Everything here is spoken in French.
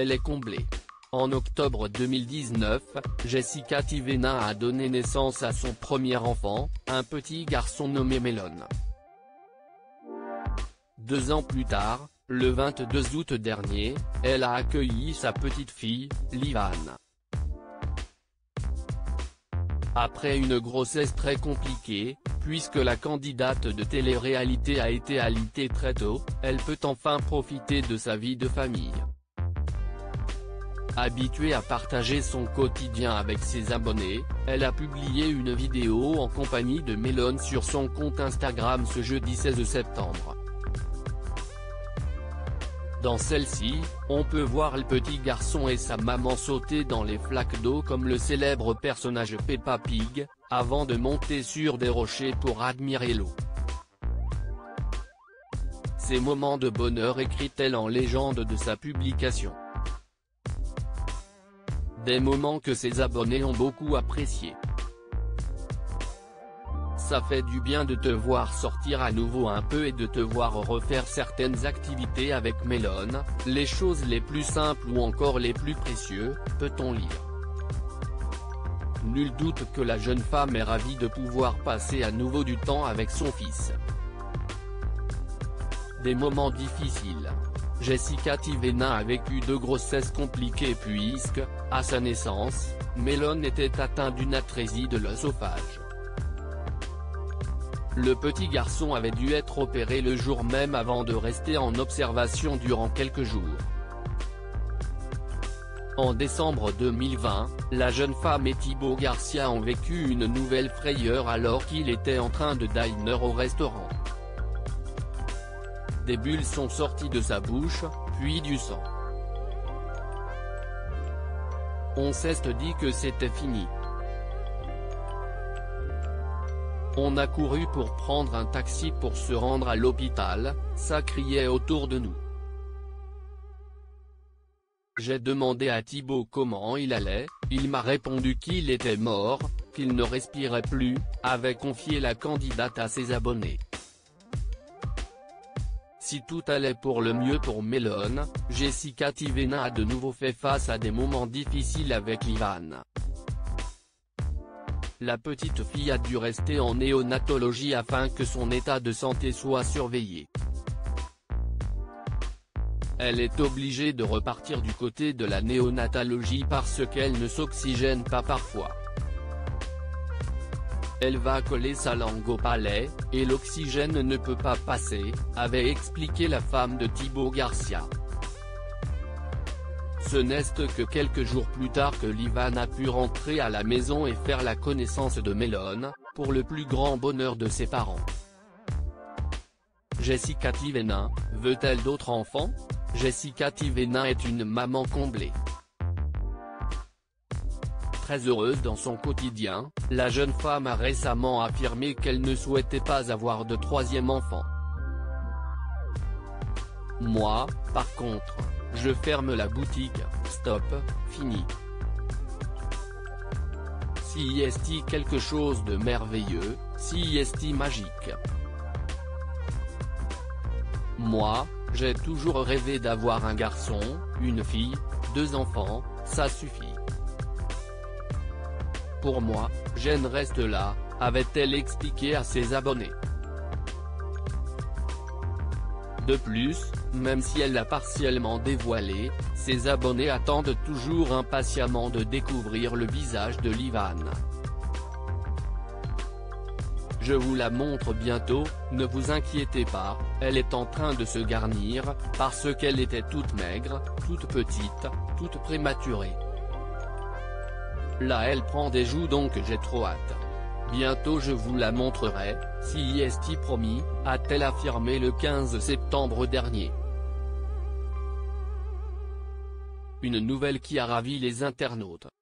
elle est comblée. En octobre 2019, Jessica Tivena a donné naissance à son premier enfant, un petit garçon nommé Melon. 2 ans plus tard, le 22 août dernier, elle a accueilli sa petite fille, Livan. Après une grossesse très compliquée, puisque la candidate de télé-réalité a été alitée très tôt, elle peut enfin profiter de sa vie de famille. Habituée à partager son quotidien avec ses abonnés, elle a publié une vidéo en compagnie de Melon sur son compte Instagram ce jeudi 16 septembre. Dans celle-ci, on peut voir le petit garçon et sa maman sauter dans les flaques d'eau comme le célèbre personnage Peppa Pig, avant de monter sur des rochers pour admirer l'eau. Ces moments de bonheur écrit-elle en légende de sa publication. Des moments que ses abonnés ont beaucoup appréciés. Ça fait du bien de te voir sortir à nouveau un peu et de te voir refaire certaines activités avec Melon, les choses les plus simples ou encore les plus précieuses, peut-on lire. Nul doute que la jeune femme est ravie de pouvoir passer à nouveau du temps avec son fils. Des moments difficiles. Jessica Tivena a vécu 2 grossesses compliquées puisque, à sa naissance, Melon était atteint d'une atrésie de l'œsophage. Le petit garçon avait dû être opéré le jour même avant de rester en observation durant quelques jours. En décembre 2020, la jeune femme et Thibaut Garcia ont vécu une nouvelle frayeur alors qu'il était en train de dîner au restaurant. Des bulles sont sorties de sa bouche, puis du sang. On s'est dit que c'était fini. On a couru pour prendre un taxi pour se rendre à l'hôpital, ça criait autour de nous. J'ai demandé à Thibaut comment il allait, il m'a répondu qu'il était mort, qu'il ne respirait plus, avait confié la candidate à ses abonnés. Si tout allait pour le mieux pour Melon, Jessica Tivena a de nouveau fait face à des moments difficiles avec Livan. La petite fille a dû rester en néonatologie afin que son état de santé soit surveillé. Elle est obligée de repartir du côté de la néonatologie parce qu'elle ne s'oxygène pas parfois. Elle va coller sa langue au palais, et l'oxygène ne peut pas passer, avait expliqué la femme de Thibaut Garcia. Ce n'est que quelques jours plus tard que Livan a pu rentrer à la maison et faire la connaissance de Melon, pour le plus grand bonheur de ses parents. Jessica Tivena, veut-elle d'autres enfants? Jessica Tivena est une maman comblée. Très heureuse dans son quotidien, la jeune femme a récemment affirmé qu'elle ne souhaitait pas avoir de 3e enfant. Moi, par contre, je ferme la boutique, stop, fini. Si y est quelque chose de merveilleux, si y est magique. Moi, j'ai toujours rêvé d'avoir un garçon, une fille, 2 enfants, ça suffit. Pour moi, Jen reste là, avait-elle expliqué à ses abonnés. De plus, même si elle l'a partiellement dévoilé, ses abonnés attendent toujours impatiemment de découvrir le visage de Livan. Je vous la montre bientôt, ne vous inquiétez pas, elle est en train de se garnir, parce qu'elle était toute maigre, toute petite, toute prématurée. Là elle prend des joues donc j'ai trop hâte. Bientôt je vous la montrerai, si y est promis, a-t-elle affirmé le 15 septembre dernier. Une nouvelle qui a ravi les internautes.